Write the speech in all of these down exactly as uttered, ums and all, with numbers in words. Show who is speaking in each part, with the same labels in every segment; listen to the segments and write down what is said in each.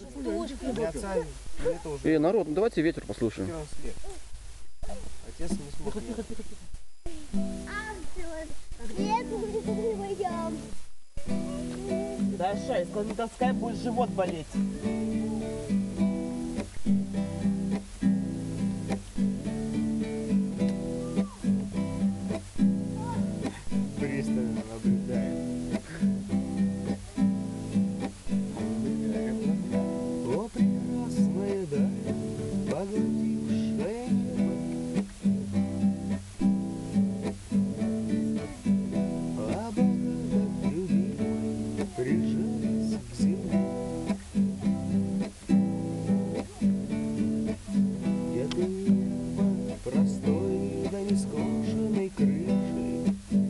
Speaker 1: Эй, народ, ну давайте ветер послушаем.
Speaker 2: Отец не смог.
Speaker 3: Тихо, тихо, тихо. Даша, если не таскай, будет живот болеть.
Speaker 2: Пристально наблюдает. О, прекрасная даль, поглотившая небо. А богата любимая прижалась к земле. Это небо простой да нескошенной крышей.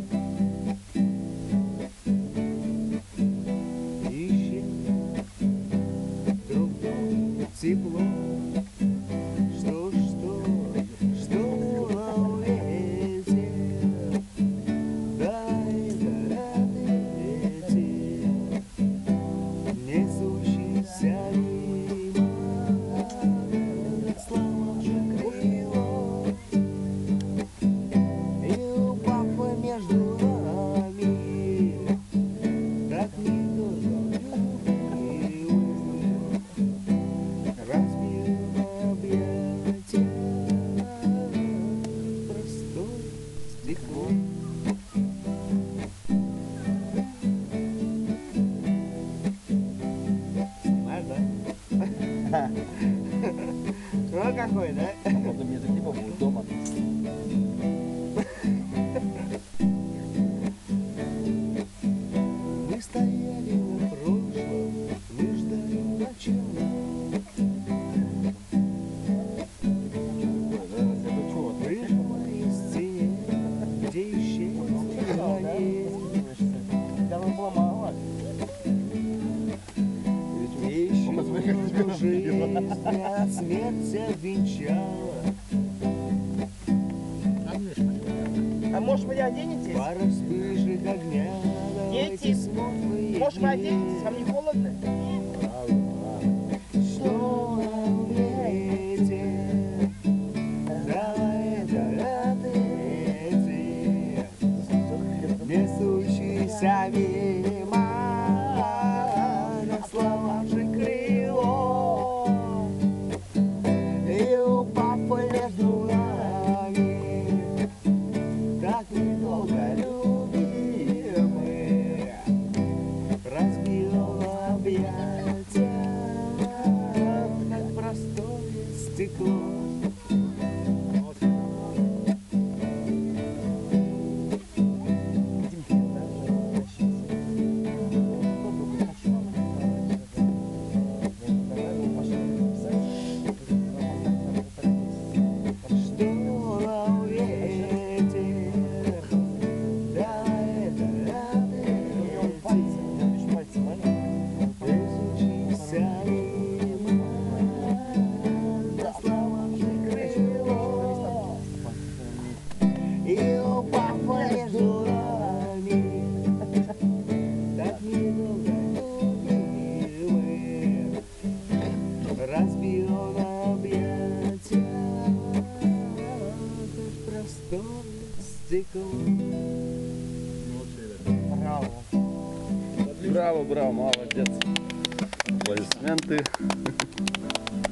Speaker 2: Тепло, что, что, что на ветер, дай дорогой ветер, несущийся мимо, слова же крыло, и упав между нами, как недолго любил. Разбил объятия простое стекло. Снимаешь, да? Ну какой, да?
Speaker 3: Походу мне это типа будет дома.
Speaker 2: Мы стояли на прошлом, мы ждали начала. Жизнь смерть обвенчала.
Speaker 3: А может вы оденетесь?
Speaker 2: Пара вспышек огня.
Speaker 3: Дети, может вы оденетесь? Вам не холодно?
Speaker 2: Что нам ветер? Давай, давай, ветер, несущийся мимо, на словах же крыло, и упав между нами, так недолго любимый, разбил объятия, как простое стекло. Разбил объятия, как простое стекло.
Speaker 3: Браво.
Speaker 1: Браво, браво, молодец. Аплодисменты.